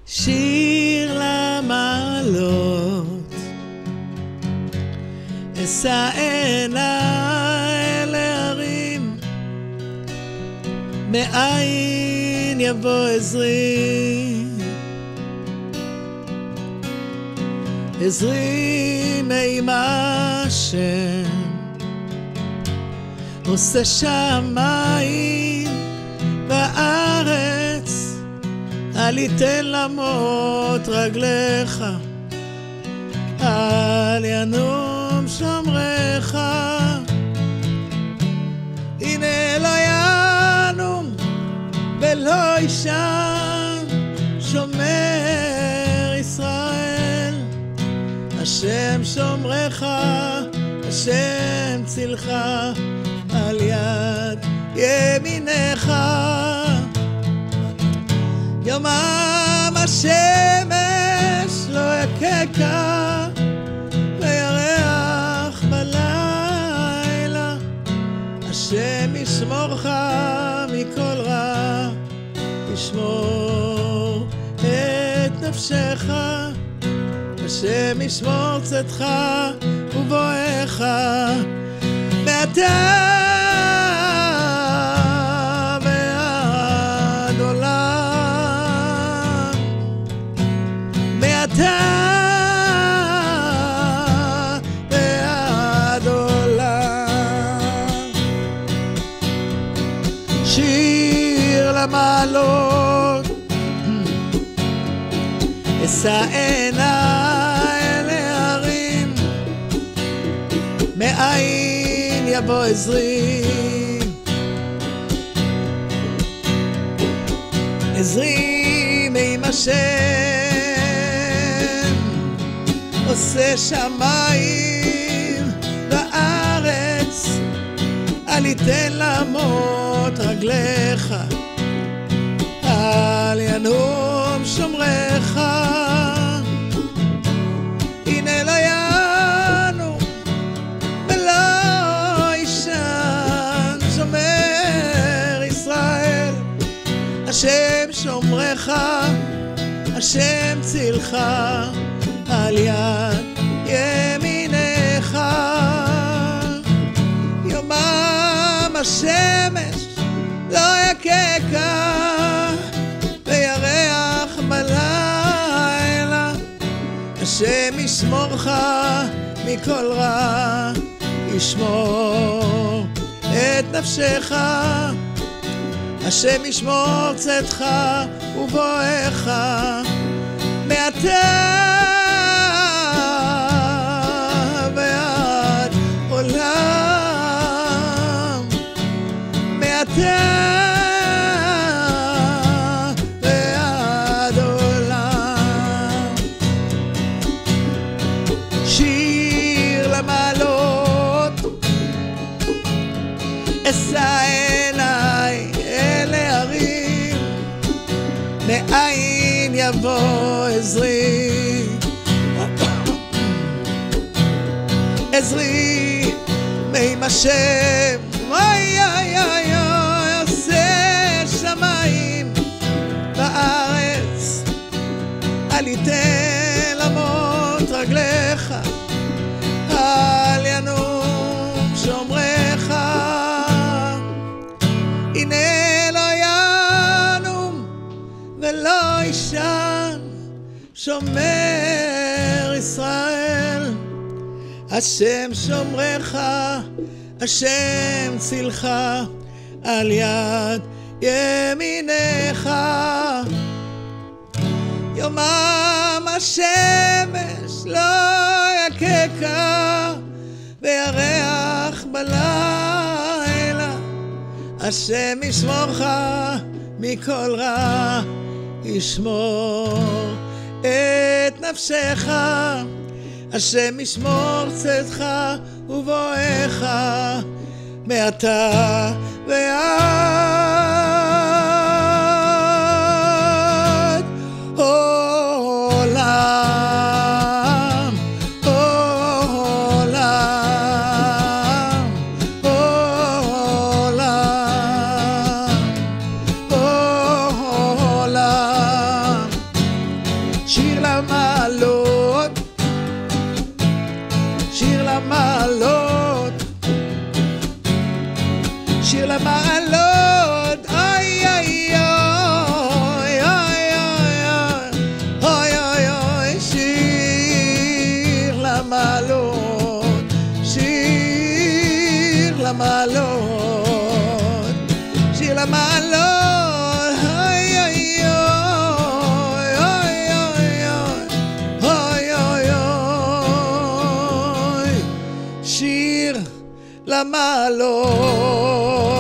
שיר למעלות, אשא עיניי להרים, מאין יבוא עזרי, עזרי מעם השם, עושה שמיים בארץ, אל יתן למות רגליך, אל ינום שומרך. הנה לא ינום ולא יישן שומר ישראל, השם שומרך, השם צילך, על יד ימינך. יומם השמש לא יככה, וירח בלילה, השם ישמורך מכל רע, ישמור את נפשך, השם ישמור צאתך ובואך, מעתה ועד עולם, מעתה ועד עולם. שיר למעלות, אשא עיניי להרים, מאין יבוא עזרי, עזרי מעם השם, עושה שמיים בארץ, אל יתן למות רגליך, אל ינום שומרך. הנה לא ינום ולא יישן שומר ישראל, השם שומרך, השם צילך, על יד ימינך. יומם השמש לא יככה, וירח בלילה, השם ישמורך מכל רע, ישמור את נפשך, השם ישמור צאתך ובואך, מעתה ועד עולם, מעתה ועד עולם. שיר למעלות, אשא עיניי להרים, מאין יבוא עזרי, עזרי מעם השם, אוי אוי אוי אוי, עושה שמיים בארץ, אל יתן למות רגליך, אל ינום שומרך. הנה לא ינום ולא יישן שומר ישראל, השם שומרך, השם צילך, על יד ימינך. יומם השמש לא יככה, וירח בלילה, השם ישמורך מכל רע, ישמור את נפשך, השם ישמור צאתך ובואך, מעתה ועד עולם, עולם, עולם, עולם. שיר למעלות, שיר למעלות, שיר למעלות, אוי אוי אוי אוי אוי אוי אוי, שיר למעלות, שיר למעלות, שיר למעלות, אוי אוי אוי אוי אוי אוי, שיר למעלות.